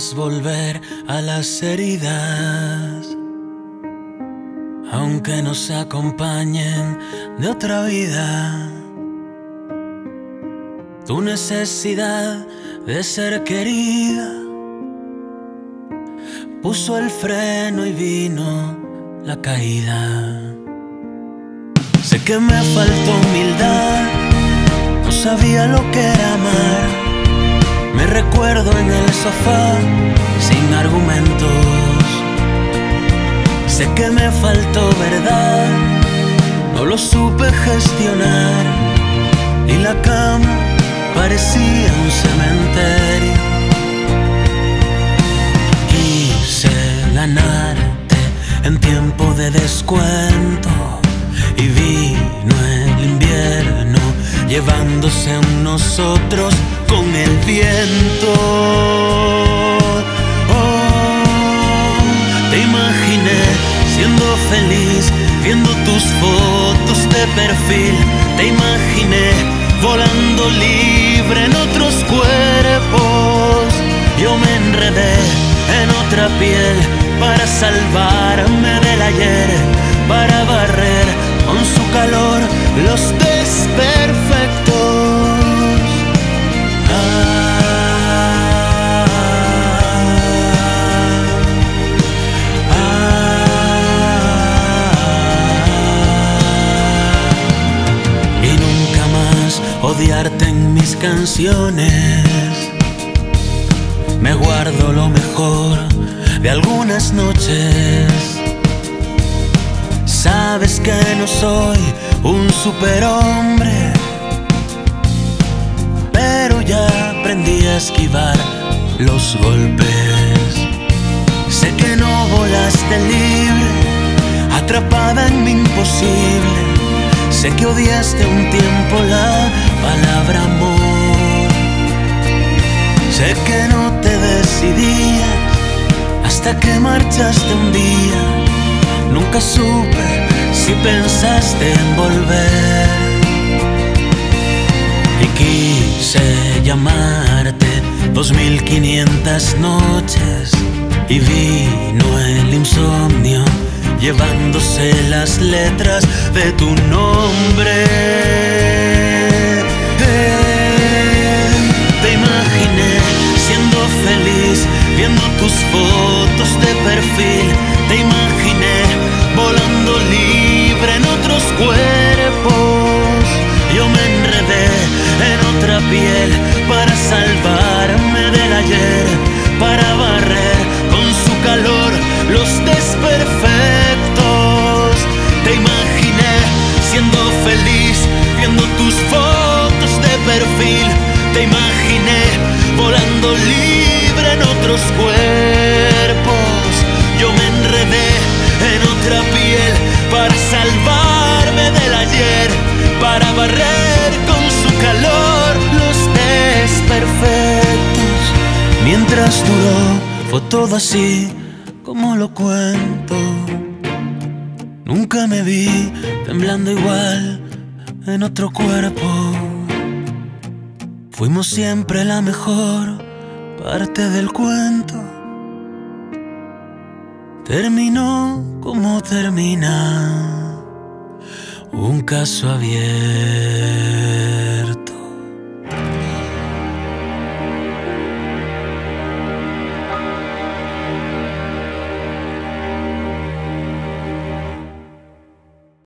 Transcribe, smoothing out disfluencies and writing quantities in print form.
más volver a las heridas, aunque nos acompañen de otra vida. Tu necesidad de ser querida puso el freno y vino la caída. Sé que me faltó humildad, no sabía lo que era amar. Me recuerdo en el sofá sin argumentos. Sé que me faltó verdad, no lo supe gestionar, y la cama parecía un cementerio. Quise ganarte en tiempo de descuento, y vino el invierno llevándose a nosotros con el viento. Oh, te imaginé siendo feliz, viendo tus fotos de perfil. Te imaginé volando libre en otros cuerpos. Yo me enredé en otra piel para salvarme del ayer, para barrer con su calor los desperfectos. Y nunca más odiarte en mis canciones. Me guardo lo mejor de algunas noches. Sabes que no soy un superhombre, pero ya aprendí a esquivar los golpes. Sé que no volaste libre, atrapada en mi imposible. Sé que odiaste un tiempo la palabra amor. Sé que no te decidías hasta que marchaste un día. Nunca supe si pensaste en volver, y quise llamarte 2500 noches, y vino el insomnio llevándose las letras de tu nombre. Te imaginé siendo feliz, viendo tus fotos de perfil. Te imaginé volando libre en otros cuerpos. Yo me enredé en otra piel para salvarme del ayer, para barrer con su calor los desperfectos. Te imaginé siendo feliz, viendo tus fotos de perfil. Te imaginé volando libre en otros cuerpos. Yo me enredé en otra piel para salvarme del ayer, para barrer con su calor los desperfectos. Mientras duró, fue todo así como lo cuento. Nunca me vi temblando igual en otro cuerpo. Fuimos siempre la mejor parte del cuento. Terminó como termina un caso abierto.